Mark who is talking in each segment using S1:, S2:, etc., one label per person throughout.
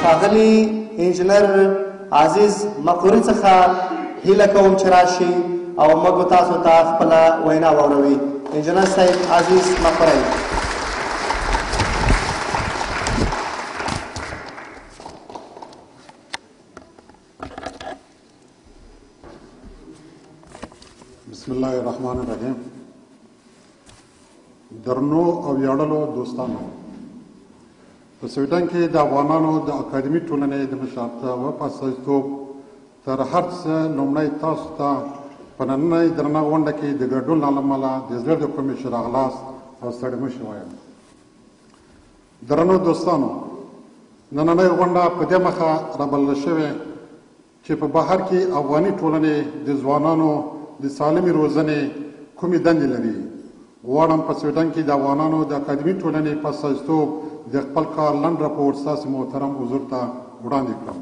S1: ښاغلي انجینر عزیز مقوري څخه هیله کوم چې راشي او موږ تاسو ته خپله وینا واوروي. انجینر صاحب عزیز مقوري.
S2: بسم الله الرحمن الرحیم. درنو او ویاړلو دوستانو، په سویډن کې د افغانانو د اکاډمي ټولنې د مشرتابه په استازیتوب تر هر څه لومړی تاسو ته په نننۍ درنه غونډه کې د ګډون له امله د زړه د کومې ښه راغلاست او ستړي مه شئ وایم. درنو دوستانو، نننۍ غونډه په دې مخه رابلل شوې چې په بهر کې افغاني ټولنې د ځوانانو د سالمې روزنې کومې دندې لري. غواړم په سویډن کې د افغانانو د اکاډمي ټولنې په استازیتوب د خپل کار لنډ راپور ستاسو محترم حضور ته وړاندې کړم.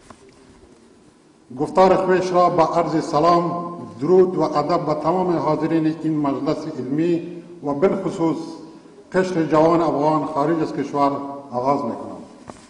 S2: گفتار خویش را با عرض سلام، درود و ادب به تمام حاضرین این مجلس علمی و بالخصوص قشر جوان افغان خارج از کشور آغاز میکنم.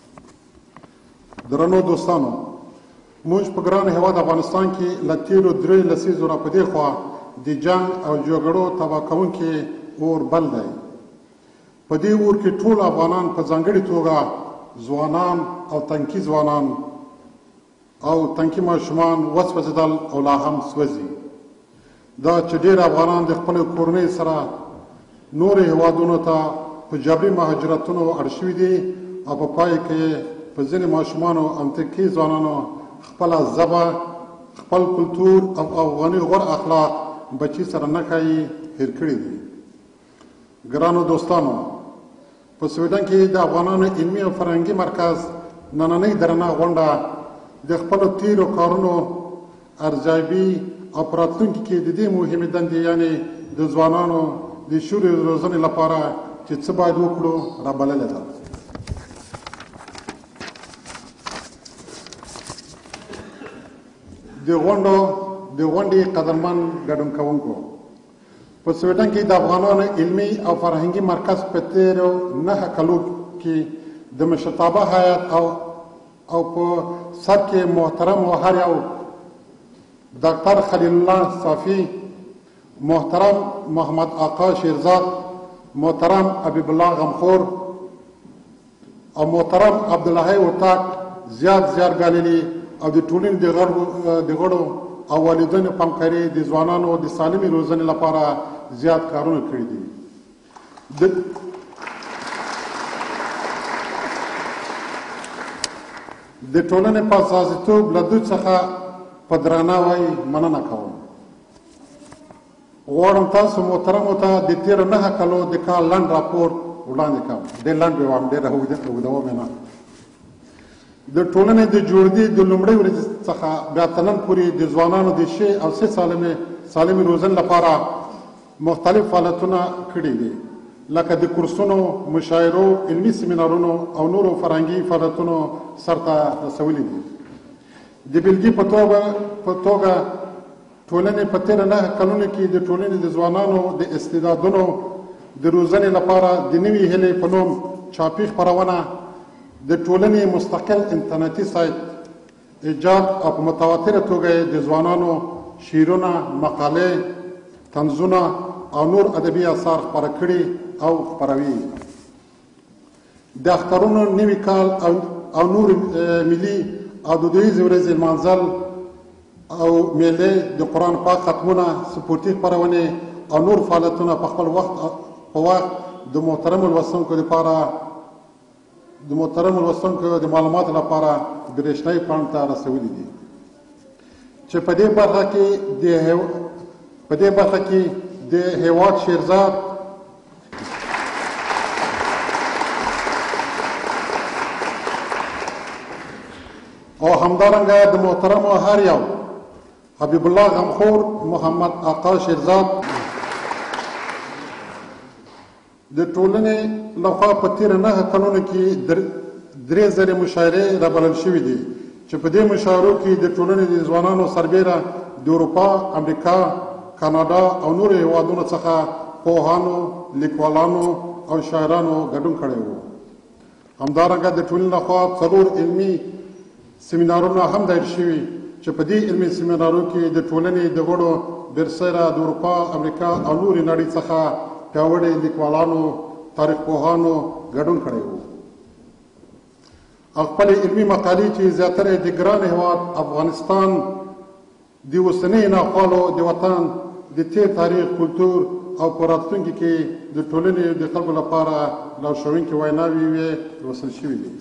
S2: درنو دوستانو، موږ په ګران هیواد افغانستان کې له تیرو 3 لسیزو را په دې خوا د جنګ او جګړو تباه کوونکی اور بل دی. په دې اور کې ټول افغانان په ځانګړې توګه ځوانان او تنکي ځوانان او تنکي ماشومان وسوځېدل او لا هم سوځي. دا چې ډېر افغانان د خپلو کورنۍ سره نورو هیوادونو ته په جبري مهاجرتونو اړ شوي دي او په پای کې په ځینې ماشومانو او تنکي ځوانانو خپله ژبه، خپل کلتور او افغاني غوره اخلاق بچي سره نه ښایي هېر کړي دي. ګرانو دوستانو، په سویډن کې د افغانانو علمي او فرهنګي مرکز نننۍ درنه غونډه د خپلو تیرو کارونو ارزیابي او په راتلونکي کې د دې مهمې دندې یعنې د ځوانانو د شعور روزنې لپاره چې څه باید وکړو رابللې ده. د غونډې قدرمن ګډون کوونکو، په سویډن کې د افغانانو علمي او فرهنګي مرکز په تیرو 9 کالو کې د مشرتابه هیئت او په سر کې محترم و هر یو ډاکټر خلیل الله صافي، محترم محمد آقا شیرزاد، محترم حبیب الله غمخور او محترم عبدالحی اتاق زیات ګاللي او د ټولنې د غړو او والدینو په همکاري د ځوانانو د سالمې روزنې لپاره زیات کارونه کړي دي. د ټولنې په استازیتوب له دوی څخه په درناوي مننه کوم. غواړم تاسو محترمو ته د تېرو 9 کالو د کار لنډ راپور وړاندې کړم. ډېر لنډ به وایم، ډېر اوږدوم یې نه. د ټولنې د جوړېدو د لومړۍ ورځې څخه بیا تر نن پورې د ځوانانو د ښې او سالمې روزنې لپاره مختلف فعالیتونه کړي دي، لکه د کورسونو، مشاعرو، علمي سیمینارونو او نورو فرهنګي فعالیتونو سرته رسولي دي. د بېلګې په توګه ټولنې په تېرو 9 کلونو کې د ټولنې د ځوانانو د استعدادونو د روزنې لپاره د نوې هیلې په نوم چاپي خپرونه، د ټولنې مستقل انټرنیټي سایت ایجاد او په متواتره توګه د ځوانانو شعرونه، مقالې، طنزونه او نور ادبي اثار خپاره کړي او خپروي. د اخترونو نوي کال او نور ملي او دودیزې ورځې لمانځل او میلې، د قرآن پاک ختمونه، سپورتي خپرونې او نور فعالیتونه په خپل وخت د محترمو لوستونکو د معلوماتو لپاره برېښنایي پاڼو ته رسولي دي، چې په دې برخه کې د هیواد شیرزاد او همدارنګه د محترمو هر یو حبیب الله غمخور، محمد آقا شیرزاد د ټولنې لخوا په تېرو 9 کلونو کې 3,000 مشاعرې رابلل شوي دي، چې په دې مشاعرو کې د ټولنې د ځوانانو سربیره د اروپا، امریکا، کاناډا او نورو هیوادونو څخه پوهانو، لیکوالانو او شاعرانو ګډون کړی و. همدارنګه د ټولنې لخوا 4 علمي سیمینارونه هم دایر شوي چې په دې علمي سیمینارونو کې د ټولنې د غړو برسېره د اروپا امریکا او نورې نړۍ څخه پیاوړي لیکوالانو تاریخ پوهانو ګډون کړی و او خپلې علمي مقالې چې زیاتره د ګران هېواد افغانستان د اوسنۍ ناخوالو د وطن د تېر تاریخ کلتور او په راتلونکي کې د ټولنې د خلکو لپاره لارښوونکې ویناوې وې لوستل شوي دي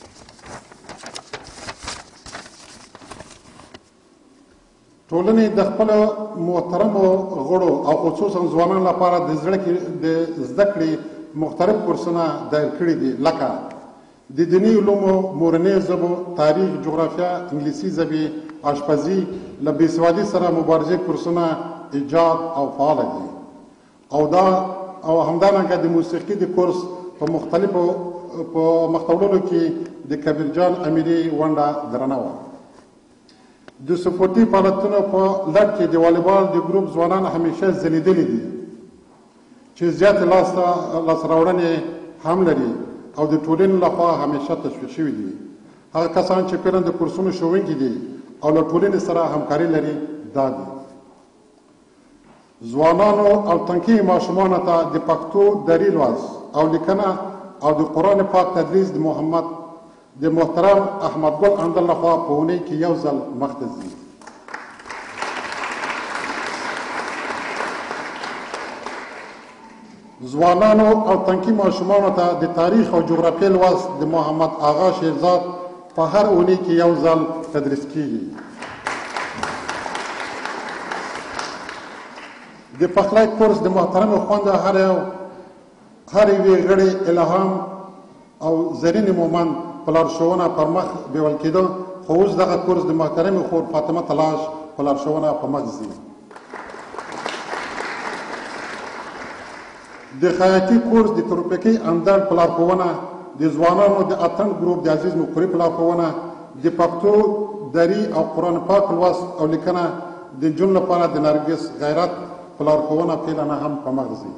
S2: ټولنې د خپلو محترمو غړو او خصوصا ځوانانو لپاره د زده کړې مختلف کورسونه دایر کړي دي لکه د دیني علومو مورنۍ ژبو تاریخ جغرافیا انګلیسي ژبې اشپزي له بېسوادي سره مبارزې کورسونه ایجاد او فعاله دي او همدارنګه د موسیقي د کورس په مختلولو کې د کبیر جان امیري ونډه درنه وه د سپورتي فعالیتونو په لړ کې د والیبال د ګروپ ځوانان همیشه ځلیدلي دي چې زیاتې لاسته راوړنې هم لري او د ټولنې لخوا همیشه تشویق شوي دي هغه کسان چې فعلا د کورسونو ښوونکي دي او له ټولنې سره همکاري لري دا دي ځوانانو او تنکي ماشومانو ته د پښتو دري لوست او لیکنه او د قرآن پاک تدریس د محترم احمد ګل اندل لخوا په اونۍ کې یو ځل مخته ځي ځوانانو او تنکي ماشومانو ته د تاریخ او جغرافیې لوست د محمد آغا شیرزاد په هر اونۍ کې یو ځل تدریس کیږي د پخلی کورس د محترم خویندو هر یوې غړي الهام او زرین مومند په لارښوونه پر مخ بیول کېده خو اوس دغه کورس د محترمې خور فاطمه تلاش په لارښوونه په مخ ځي د خیاطي کورس د تروپیکي اندړ په لارښوونه د ځوانانو د اتڼ ګروپ د عزیز مقري په لارښوونه د پښتو دري او قرآن پاک لوست او لیکنه د نجونو لپاره د نرګس غیرت په لارښوونه فعلا هم په مخ ځي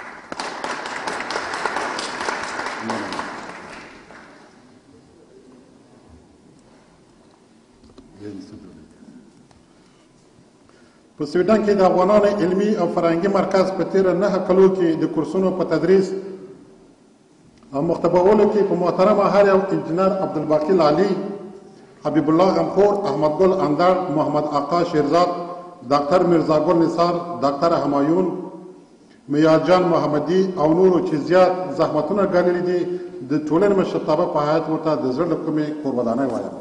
S2: په سویډن کې د افغانانو علمي او فرهنګي مرکز په تېره 9 کلو کې د کورسونو په تدریس او مختبرولو کې په محترم هر یو انجینر عبدالباقي لالي حبیب الله غمخور احمد ګل اندړ محمد آقا شیرزاد ډاکټر میرزا ګل نثار ډاکټر همایون میار جان محمدي او نورو چې زیات زحمتونه ګاللي دي د ټولنې مشرتابه په حیات ورته د زړه له کومې قربانۍ وایم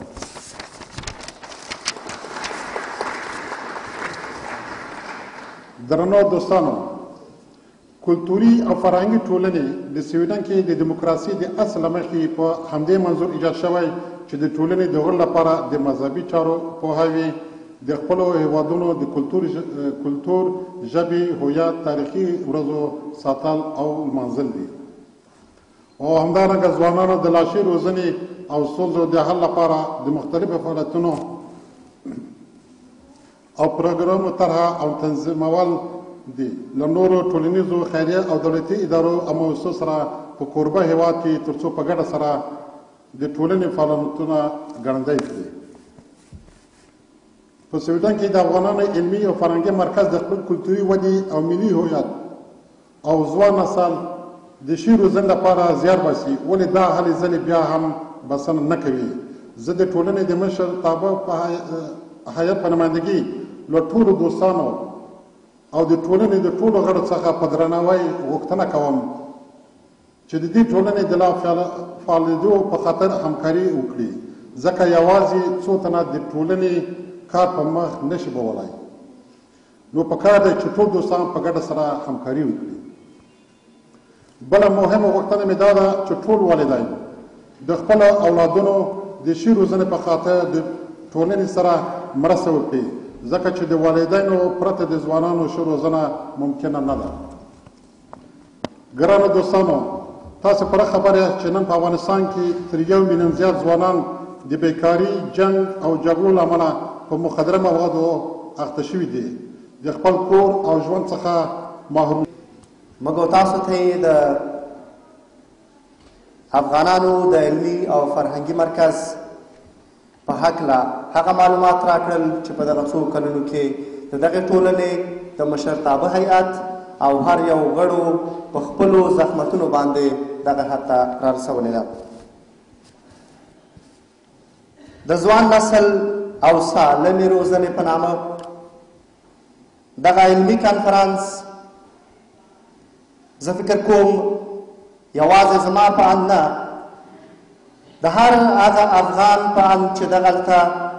S2: درنو دوستانو کلتوري او فرهنګي ټولنې د سویډن کې د دیموکراسي د اصل مخې په همدې منظور ایجاد شوی چې د ټولنې د غړو لپاره د مذهبي چارو پوهاوی د خپلو هیوادونو د کلتور ژبې هویت تاریخي ورځو ساتل او لمانځل دي او همدارنګه ځوانانو د لاشي روزنې او ستونزو د حل لپاره د مختلفو فعالیتونو او پروګرامونو طرح او تنظیمول دي له نورو ټولنیزو خیریه او دولتي ادارو او مؤسسو سره په کوربه هیواد کې تر څو په ګډه سره د ټولنې فعالیتونه ګړندی کړي په سویډن کې د افغانانو علمي او فرهنګي مرکز د خپل کلتوري ودې او ملي هویت او ځوان نسل د ښې روزنې لپاره زیار باسي ولې دا هلې ځلې بیا هم بسنه نه کوي زه د ټولنې د مشرتابه په هیات په نمایندګي له ټولو دوستانو او د ټولنې د ټولو غړو څخه په درناوي غوښتنه کوم چې د دې ټولنې د لا فعالېدو په خاطر همکاري وکړي ځکه یوازې څو تنه د ټولنې کار په مخ نشي بولی نو پکار دی چې ټول دوستان په ګډه سره همکاري وکړي بله مهمه غوښتنه مې دا ده چې ټول والدین د خپلو اولادونو د ښې روزنې په خاطر د ټولنې سره مرسته وکړي ځکه چې د والدینو پرته د ځوانانو ښه روزنه ممکنه نه ده ګرانو دوستانو تاسو پوره خبر یاست چې نن په افغانستان کې تر 1 میلیون زیات ځوانان د بیکاري جنګ او جګړو له امله په مخدره موادو اخته شوي دي د خپل کور او ژوند څخه محروم
S1: موږ تاسو ته د افغانانو د علمي او فرهنګي مرکز په هکله هغه معلومات راکړل چې په دغه څو کلونو کې د دغې ټولنې د مشرتابه هیئت او هر یو غړو په خپلو زحمتونو باندې دغه حد ته رارسولې ده. د ځوان نسل او سالمې روزنې په نامه دغه علمي کنفرانس زه فکر کوم یوازې زما په اند نه د هر هغه افغان په اند چې دغلته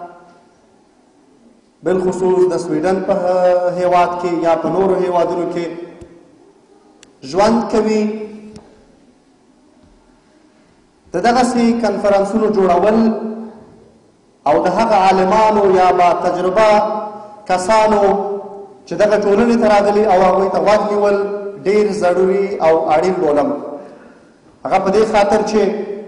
S1: بالخصوص د سویډن په هیواد کې یا په نورو هیوادونو کې ژوند کوي د دغسې کنفرانسونو جوړول او د هغه عالمانو یا با تجربه کسانو چې دغه ټولنې ته راغلي او هغوی ته غوږ نیول ډېر ضروري او اړین بولم. هغه په دې خاطر چې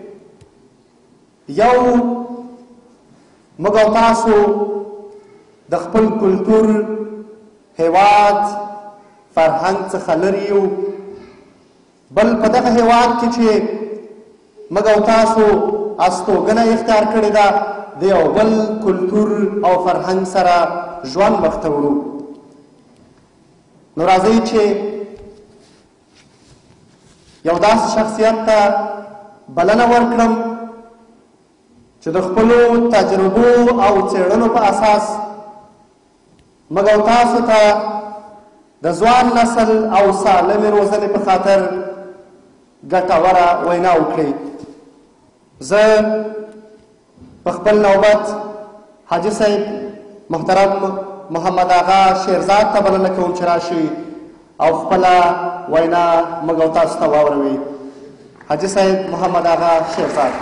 S1: یو موږ او تاسو د خپل کلتور هیواد فرهنګ څخه لرې یو، بل په دغه هیواد کې چې موږ او تاسو استوګنه اختیار کړې ده د یو بل کلتور او فرهنګ سره ژوند مخته وړو. نو راځئ چې یو داسې شخصیت ته بلنه ورکړم چې د خپلو تجربو او څېړنو په اساس موږ او تاسو ته د ځوان نسل او سالمې روزنې په خاطر ګټوره وینا وکړي. زه په خپل نوبت حاجي صاحب محترم محمد آغا شیرزاد ته بلنه کوم چې راشي او خپله وینا موږ او تاسو ته واوروي. حاجي صاحب محمد آغا شیرزاد.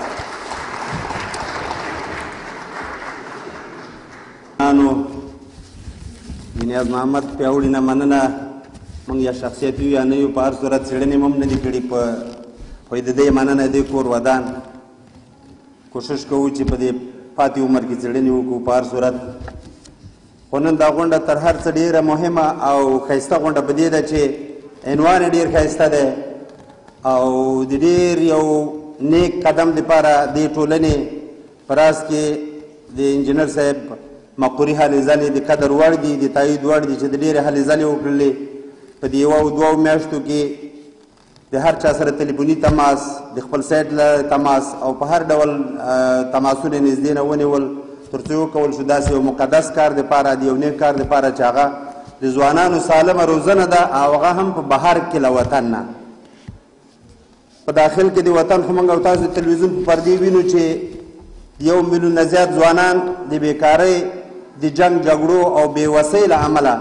S3: نیاز محمد پیاوړي نه مننه. موږ یا شخصیت یو یا نه یو، په هر صورت څېړنې مو هم نه دي کړي، خو د دې مننه د کور ودان کوشش کوو چې په دې پاتې عمر کې څېړنې وکړو په هر صورت. خو نن دا غونډه تر هر څه ډېره مهمه او ښایسته غونډه په دې ده چې عنوان یې ډېر ښایسته دی او د ډېر یو نیک قدم دپاره دې ټولنې په راز کې د انجینر صاحب مقوري هلې ځلې د قدر وړ دي، د تایید وړ دي چې د ډېرې هلې ځلې وکړلې په دې یوه او دوو میاشتو کې د هر چا سره تلیفوني تماس، د خپل سایټ له تماس او په هر ډول تماسونه نږدې نه ونیول تر څو وکول شو داسې یو مقدس کار دپاره، د یو نیک کار دپاره چې هغه د ځوانانو سالمه روزنه ده او هغه هم په بهر کې له وطن نه. په داخل کې د وطن خو موږ او تاسو د تلویزیون په پردې وینو چې 1 میلیون نه زیات ځوانان د بیکارۍ، د جنګ جګړو او بېوسۍ له امله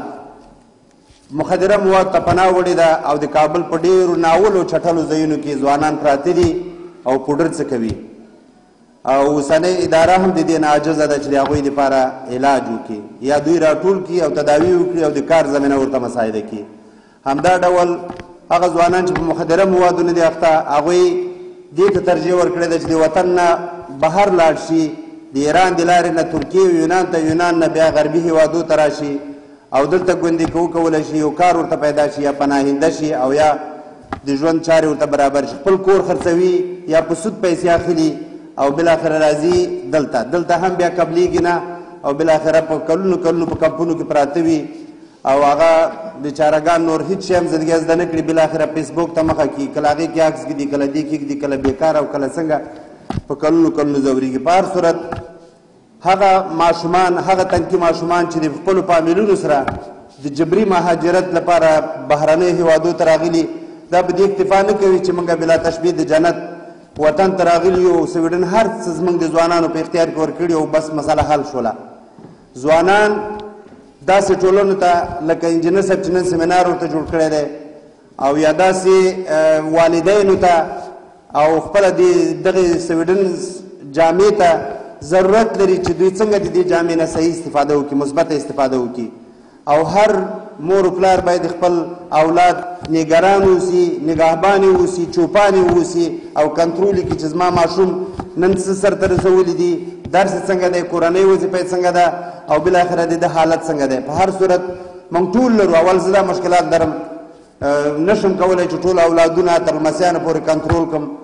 S3: مخدره مواد ته پناه وړې ده او د کابل په ډېرو ناولو چټلو ځایونو کې ځوانان پراته دي او پوډر څه کوي او اوسنۍ اداره هم د دې نه عاجزه ده چې د هغوی دپاره علاج وکړي یا دوی راټول کړي او تداوي وکړي او د کار زمینه ورته مساعده کړي. همدا ډول هغه ځوانان چې په مخدره موادو نه دي اخته هغوی دې ته ترجیح ورکړې ده چې د وطن نه بهر لاړ شي، د ایران د لارې نه ترکیې او یونان ته، یونان نه بیا غربي هیوادو ته راشي او دلته ګوندې وکولی شي، یو کار ورته پیدا شي یا پناهنده شي او یا د ژوند چارې ورته برابر شي، خپل کور خرڅوي یا په سود پیسې اخلي او بالاخره راځي دلته هم بیا قبلیږي نه او بالاخره په کلونو کلونو په کمپونو کې پراته وي او هغه بیچارهګان نور هېڅ شی هم زندګي زده نه کړي، بالاخره فیسبوک ته مخه کړي، کله هغې کې عکس ږدي، کله دې کې ږدي، کله بېکاره او کله څنګه په کلونو کلونو ځورېږي. په هر صورت هغه ماشومان، هغه تنکي ماشومان چې د خپلو فامیلونو سره د جبري مهاجرت لپاره بهرنیو هیوادو ته راغلي، دا په دې اکتفا نه کوي چې موږ بلا تشبیه د جنت وطن ته راغلي یو، سویډن هر څه زموږ د ځوانانو په اختیار کې ورکړي او بس مسله حل شوله. ځوانان داسې ټولنو ته لکه انجینر صاحب چې نن سیمینار ورته جوړ کړی دی او یا داسې والدینو ته او خپله دغې سویډن جامې ته ضرورت لري چې دوی څنګه د دې جامې نه صحیح استفاده وکړي، مثبته استفاده وکړي او هر مور و پلار باید خپل اولاد نگران اوسي، نگهبان اوسي، چوپان اوسي او کنټرول کړي چې زما ماشوم نن څه سرته رسولی دي، درس څنګه دی، کورنۍ وظیفه څنګه ده او بالاخره د حالت څنګه دی. په هر صورت موږ ټول لرو. اول زه دا مشکلات لرم، نشم کولی چې ټول اولادونه تر لمسیانو پورې کنټرول کړم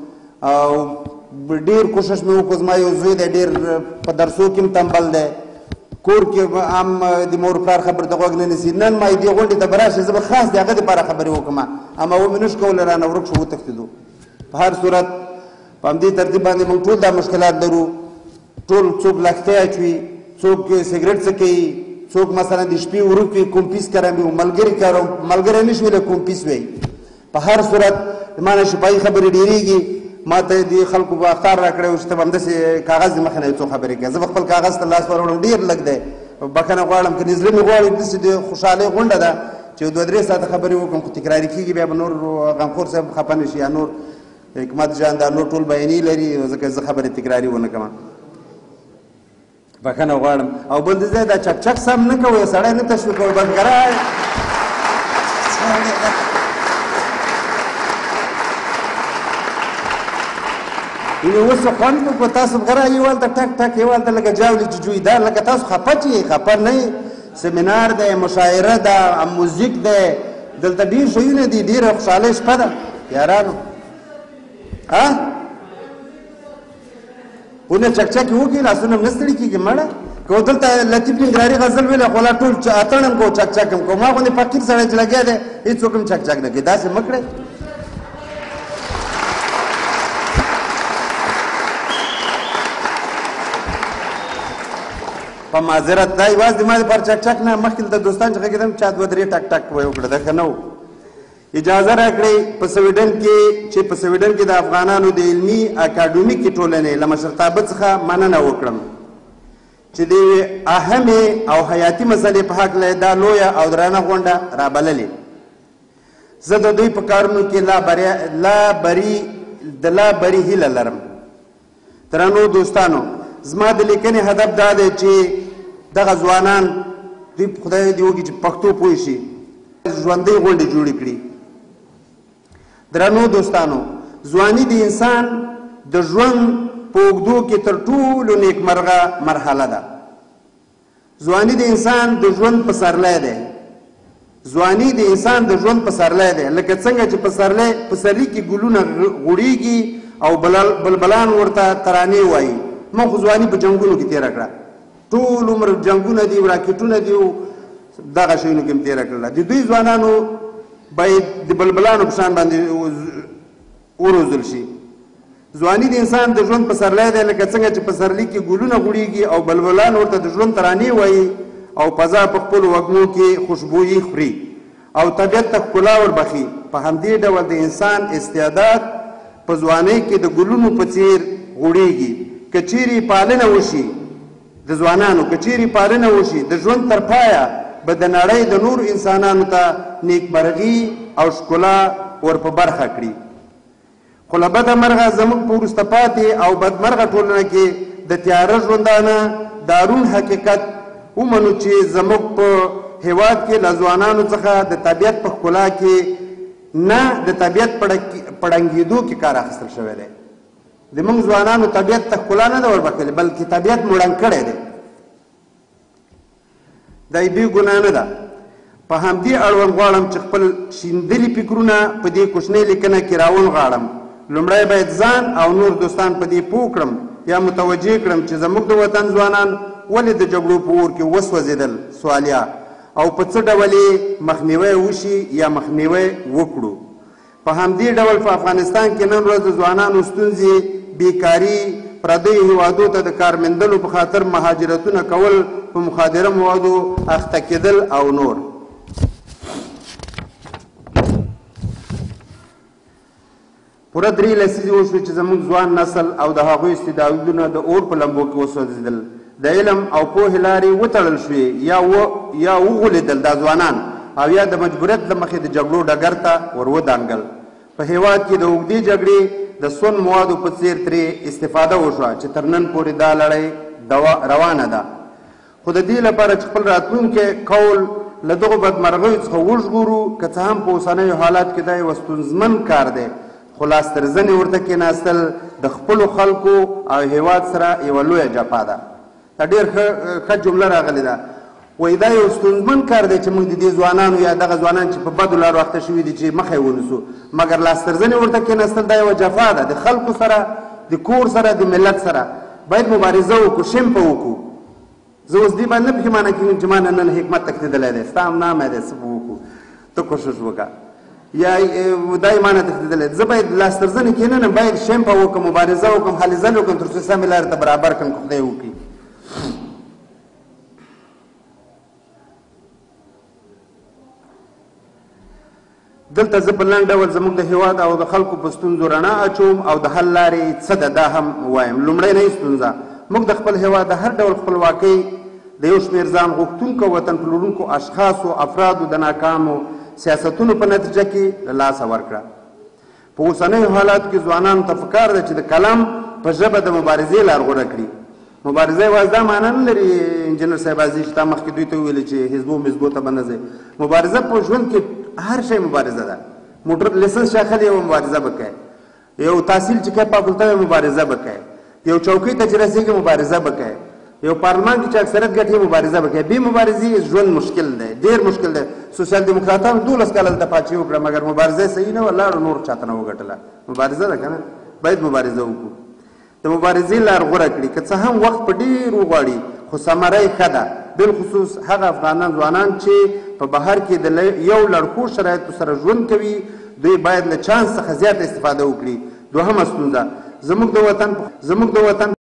S3: او ډېر کوشش مې وکړو. زما یو زوی دی ډېر په درسو کې هم تنبل دی، کور کې هم د مور پلار خبرې ته غوږ نه نیسي. نن ما دې غونډې ته به راشي، زه به خاص د هغه دپاره خبرې وکړم، اما ومې نه شو کولی، رانه ورک شو، وتښتېدو. په هر صورت په همدې ترتیب باندې موږ ټول دا مشکلات لرو. ټول څوک لښتۍ اچوي، څوک سګرټ څکوي، څوک مثلا د شپې ورک وي، کومپیس کاروي، ملګری نه شي ویلی کومپیس وایي. په هر صورت ما نه شفاهي خبرې ډېرېږي. ما ته دې خلکو به اختار راکړی و چې ته به همداسې کاغذ د مخې نه څو خبرې کوې. زه به خپل کاغذ ته لاس وروړم، ډېر لږ دی، بښنه غواړم. که زړه مې غواړي داسې د خوشحالۍ غونډه ده چې 2-3 ساعته خبرې وکړم، خو تکراري کېږي، بیا به نور غمخور صاحب خفه نه شي، یا نور حکمت جان دا نور ټول بیانې لري، ځکه زه خبرې تکراري ونه کړم، بښنه غواړم. او بل د ځای دا چک چک سم نه کوئ، سړی نه تشویقوئ، بزګران اوس خوند په تاسو غره یوالته ټک ټک یوالته لکه جاولې چې جوی دا لکه تاسو خفه چې خفه نه یې. سمینار دی، مشاعره ده، موزیک دی، دلته ډېر شیونه دي، ډېره خوشحالۍ شپه ده یارانو. ونه چکچکې وکړي، لاسونه هم نه ستړي کېږي مړه. که دلته لطیف ننګرهاري غزل ویلی خو لا ټول اتڼ هم کوو، چکچک هم کوو. ما غوندې فقیر سړی چې لګیا دی هېڅوک هم چکچک نه کوي. داسې مه کړئ. په معذرت دا یوازې ما دپاره چکچک نه، مخکې دلته دوستان چې غږېدم چا 2-3 ټک ټک ویې وکړه، دا ښه نه و. اجازه راکړئ په سویډن کې چې په سویډن کې د افغانانو د علمي اکاډمیکې ټولنې له مشرتابه څخه مننه وکړم چې د یوې اهمې او حیاتي مسلې په هکله دا لویه او درانه غونډه رابللې. زه د دوی په کارونو کې لا بري هیله لرم. درنو دوستانو، زما د لیکنې هدف دا دی چې دغه ځوانان دوی خدای دې وکړي چې پښتو پوه شي، ژوندۍ غونډې جوړې کړي. درنو دوستانو، ځواني د انسان د ژوند په اوږدو کې تر ټولو نیکمرغه مرحله ده. ځواني د انسان د ژوند پسرلی دی. ځواني د انسان د ژوند پسرلی دی، لکه څنګه چې پسرلي کې ګلونه غوړېږي او بلبلان ورته ترانې وایي. ما خو ځواني په جنګونو کې تېره کړه، ټول عمر جنګونه دي، راکټونه دي، دغه شیونو کې هم تېره کړله. د دوی ځوانانو باید د بلبلانو په شان باندې وروزل شي. ځواني د انسان د ژوند پسرلی دی، لکه څنګه چې پسرلي کې ګلونه غوړېږي او بلبلان ورته د ژوند ترانې وایي او فضا په خپلو وږمو کې خوشبويي خوري او طبیعت ته ښکلا وربخي. په همدې ډول د انسان استعداد په ځوانۍ کې د ګلونو په څېر غوړېږي. که چیرې پالنه وشي د ځوانانو، که چیرې پالنه وشي د ژوند تر پایه به د نړۍ د نور انسانانو ته نیکمرغي او ښکلا ور په برخه کړي. خو له بده مرغه زموږ په وروسته پاتې او بدمرغه ټولنه کې د تیاره ژوندانه دا روڼ حقیقت ومنو چې زموږ په هیواد کې له ځوانانو څخه د طبیعت په ښکلا کې نه د طبیعت په ړنګېدو کې کار اخیستل شوی دی. د موږ ځوانانو طبیعت ته ښکلا نه ده وربښلې، بلکې طبیعت مو ړنګ کړی دی. دا یې دوی ګناه نه ده. په همدې اړوند غواړم چې خپل شیندلي فکرونه په دې کوچنۍ لیکنه کې راونغاړم. لومړی باید ځان او نور دوستان په دې پوه کړم یا متوجه کړم چې زموږ د وطن ځوانان ولې د جګړو په اور کې وسوځېدل سوالیا، او په څه ډول یې مخنیوی وشي یا مخنیوی وکړو. په همدې ډول په افغانستان کې نن ورځ د ځوانانو ستونزې، بیکاري، پردیو هیوادو ته د کار موندلو په خاطر مهاجرتونه کول، په مخدره موادو اخته کېدل او نور. پوره 3 لسیزې وشوې چې زموږ ځوان نسل او د هغوی استعدادونه د اور په لمبو کې وسوځېدل. د علم او پوهې لارې وتړل شوې یا وغولېدل دا ځوانان، او یا د مجبوریت له مخې د جګړو ډګر ته ور ودانګل. په هیواد کې د اوږدې جګړې د سون موادو په څېر ترې استفاده وشوه چې تر نن پورې دا لړۍ روانه ده. خو د دې لپاره چې خپل راتلونکی قول له دغو بدمرغیو څخه وژغورو، که څه هم په اوسنیو حالات کې دا یو ستونزمن کار دی، خو لاس تر زنې ورته کېناستل د خپلو خلکو او هیواد سره یوه لویه جفا ده. دا ډېر ښه جمله راغلې ده. وایي دا یو ستونزمن کار دی چې موږ د دې ځوانانو یا دغه ځوانان چې په بدو لارو اخته شوي دي چې مخه یې ونیسو، مګر لاسترزنې ورته کېناستل دا یوه جفا ده. د خلکو سره، د کور سره، د ملت سره باید مبارزه وکړو، شمپه وکړو. زه اوس دې باندې نه پښیمانه کېږم چې ما نه نن حکمت تښتېدلی دی، ستا هم نامه دی، څه به وکړو، ته کوشش وکړه. یا دا یې ما نه تښتېدلی دی، زه باید لاسترزنې کېننم، باید شمپه وکړم، مبارزه وکړم، هلې ځلې وکړم تر څو سمې لارې ته برابر کړم که خدای وکړي. دلته زه په لنډ ډول زموږ د هېواد او د خلکو په ستونزو رڼا اچوم او د حل لارې څه ده دا هم وایم. لومړنۍ ستونزه، موږ د خپل هېواد د هر ډول خپلواکۍ د یو شمېر ځان غوښتونکو وطن پلورونکو اشخاصو افرادو د ناکامو سیاستونو په نتیجه کې له لاسه ورکړه. په اوسنیو حالاتو کې ځوانانو ته پکار ده چې د کلام په ژبه د مبارزې لار غوره کړي. مبارزه یوازې دا معنا نه لري انجینر صاحب عزیز چې تا مخکې دوی ته وویلې چې حزبو مزبو ته به نه ځئ. مبارزه په ژوند کې هر شی مبارزه ده. موټر لیسنس چې اخلي یوه مبارزه به کوې، یو تحصیل چې کوې فاکولته یې مبارزه به کوې، یو چوکۍ ته چې رسېږي مبارزه به کوې، یو پارلمان کې چې اکثریت ګټي مبارزه به کوې. بې مبارزې ژوند مشکل دی، ډېر مشکل دی. سوسیال دیموکراتانو 12 کاله دلته پاچاهي وکړه مګر مبارزه صحیح نه وه، لاړو نور چاته نه وګټله. مبارزه ده که نه؟ باید مبارزه وکړو، د مبارزې لار غوره کړي. که څه هم وخت په ډېر وغواړي خو ثمره یې ښه ده. بالخصوص هغه افغانان ځوانان چې په بهر کې د یو لړخو شرایطو سره ژوند کوي دوی باید له چانس څخه زیاته استفاده وکړي. دوهمه ستونزه، زموږ د وطن